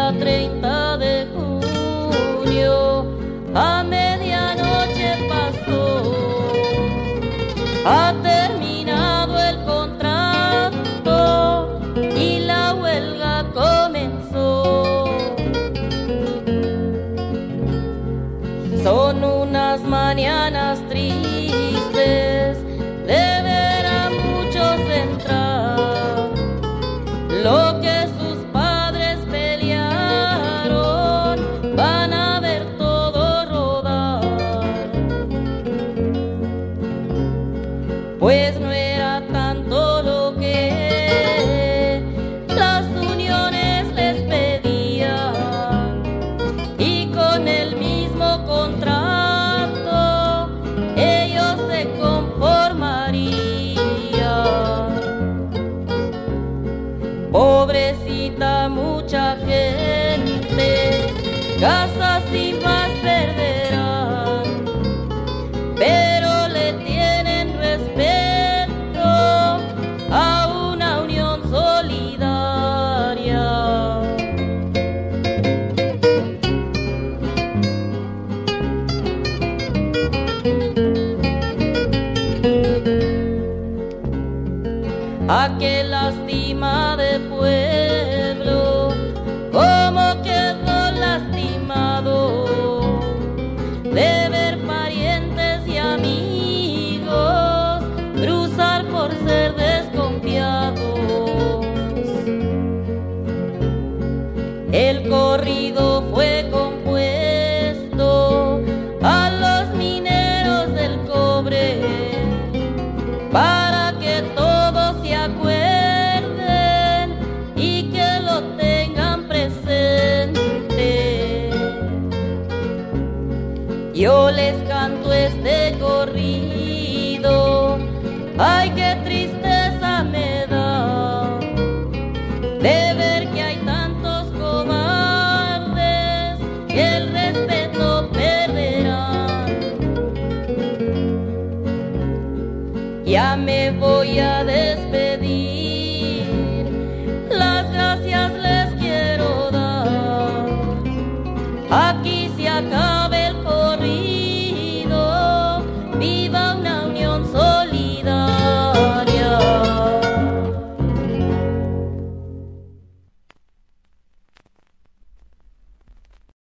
día 30 de junio, a medianoche pasó. Ha terminado el contrato y la huelga comenzó. Son unas mañanas tristes de ver a muchos entrar. Lo que sus padres pelearon van a ver todo rodar. Pues no era tanto lo que las uniones les pedían, y con el mismo contrato ellos se conformarían. Pobrecita mucha gente, casas y más perderán, pero le tienen respeto a una unión solidaria. Aquel lástima de pueblo, cómo quedó lastimado de ver parientes y amigos cruzar por ser desconfiados. El corrido fue compuesto a los mineros del cobre para que todos se acuerden y que lo tengan presente. Yo les canto este corrido, ay, qué tristeza me da de ver que hay tantos cobardes que el respeto perderán. Ya me voy a despedir, las gracias les quiero dar. Aquí